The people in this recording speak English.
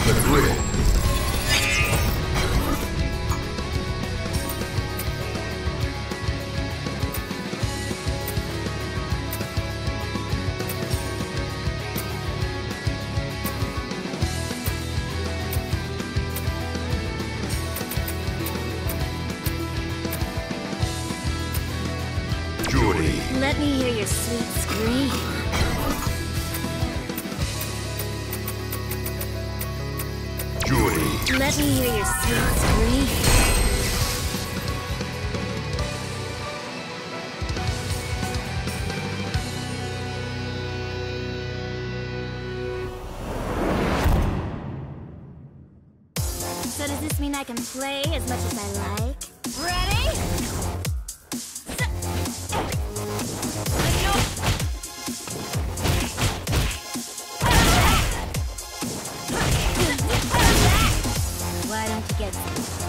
The grid. Judy. Let me hear your sweet scream. Judy. Let me hear your sweet scream. So does this mean I can play as much as I like? Ready? Why don't you get